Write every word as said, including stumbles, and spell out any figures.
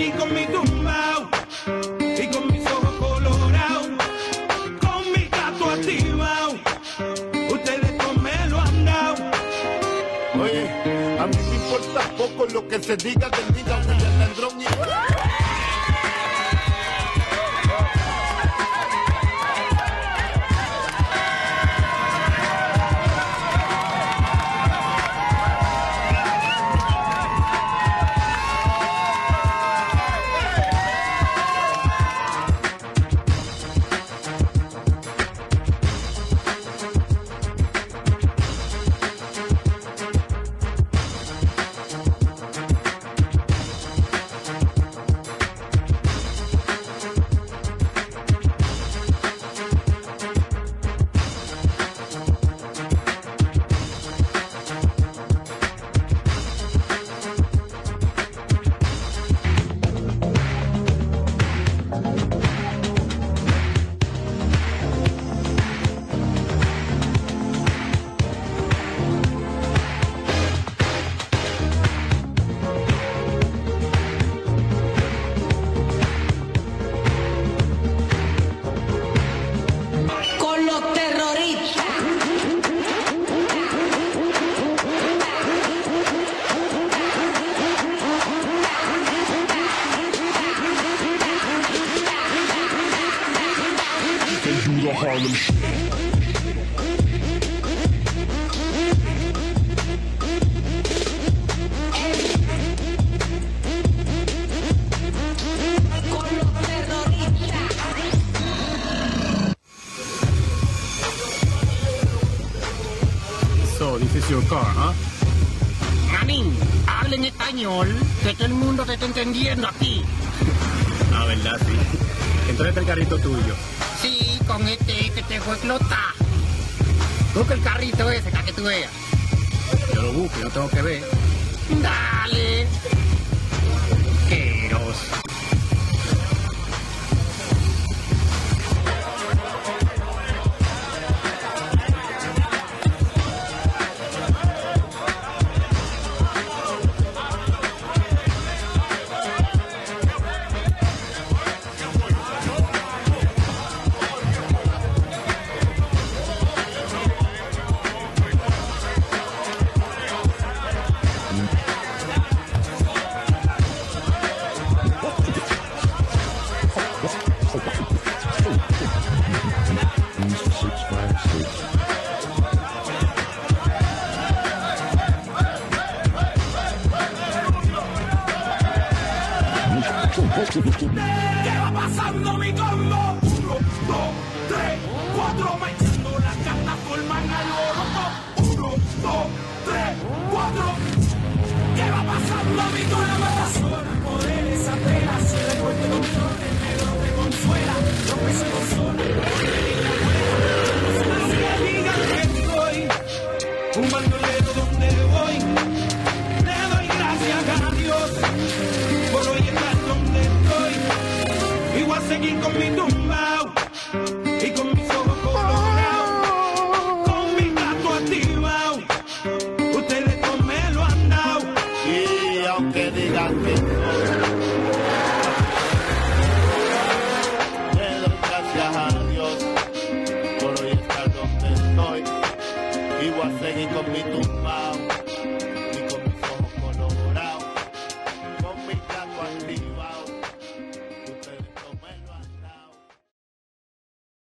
aquí con mi tumbao y con mis ojos colorados, con mi gato activado. Ustedes no me lo han dado. Oye, a mí me importa poco lo que se diga del niño William Landrón y... Harlem Shake. So, this is your car, huh? Manín, habla en español, que todo el mundo te está entendiendo aquí. Ah, ¿verdad? Sí. Entonces este es el carrito tuyo. Sí, con este que te fue explotar. Busca el carrito ese, para que tú veas. Yo lo busco, yo tengo que ver. Dale. Queros. ¿Qué va pasando mi combo? Uno, dos, tres, cuatro, metiendo las cartas forman alboroto. Uno, dos, tres, cuatro. ¿Qué va pasando mi combo? Poderes, aspiraciones, fuerte control, el negro te consuela, lo que se consola. Así que digan que soy un bandolero donde voy. Le doy gracias a Dios por hoy estar donde estoy. Y voy a seguir con mi tumbao y con mis ojos colorados, con mi gato activado. Ustedes no me lo han dado. Y aunque digan que no, le doy gracias a Dios por hoy estar donde estoy. Y voy a seguir con mi tumbao.